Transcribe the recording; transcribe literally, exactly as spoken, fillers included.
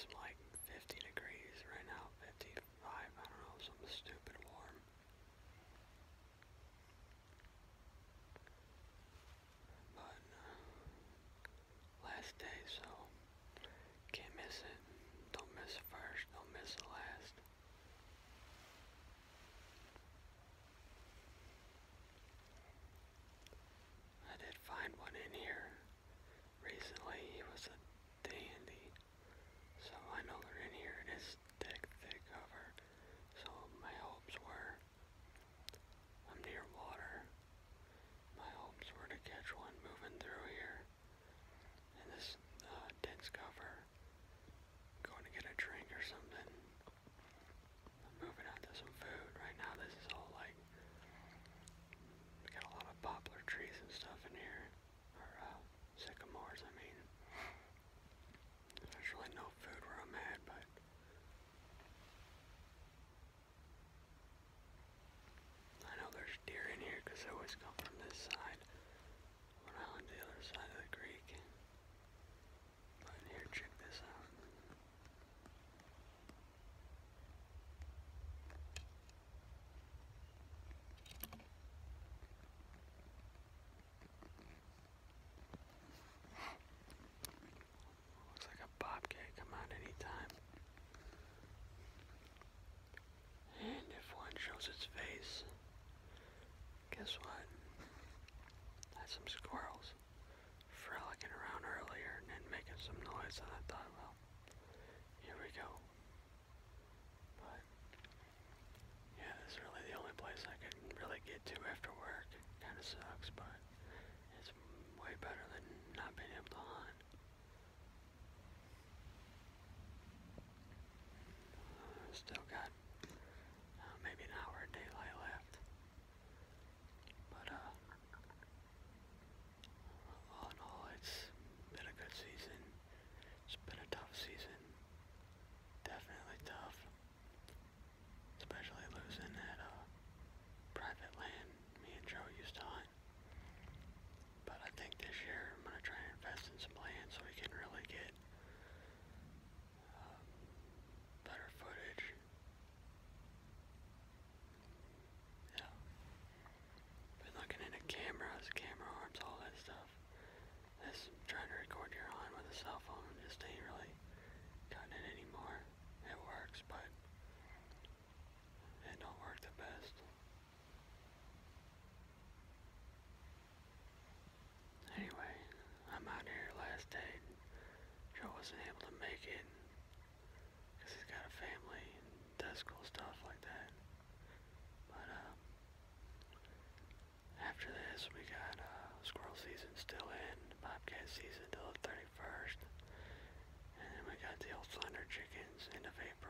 It's like fifty degrees right now, fifty-five, I don't know, something stupid warm. But uh, last day, so can't miss it. Don't miss the first, don't miss the last. I did find one in here recently. He was a dandy. So I know they're in here. It is thick, thick cover. So my hopes were, I'm near water. My hopes were to catch one moving through here. And this uh, dense cover. Going to get a drink or something. I'm moving out to some food. Right now this is all like, we got a lot of poplar trees and stuff in here. Or uh, sycamores, I mean. There's really no food where I'm at, but I know there's deer in here because they always come from this side when I'm on the other side of the creek. But here, check this out. Looks like a bobcat come out anytime. And if one shows its face, guess what? That's some squirrels frolicking around earlier and then making some noise, and I thought, well, here we go. But yeah, this is really the only place I can really get to after work. Kinda sucks, but it's way better than not being able to hunt. Uh, still got uh, maybe an hour of daylight left. But uh, all in all, it's been a good season. It's been a tough season. Definitely tough. Especially losing that uh, private land me and Joe used to hunt. But I think this year I'm going to try and invest in some land so we can really get um, better footage. Yeah. Been looking into cameras, camera arms, all that stuff. This trying to record your hunt with a cell phone just ain't really cutting it anymore. It works, but it don't work the best. Anyway, I'm out here last day. Joe wasn't able to make it because he's got a family and does cool stuff like that. But uh, after this, we got uh, squirrel season still in, bobcat season till the thirty-first, and then we got the old slender chickens end of April.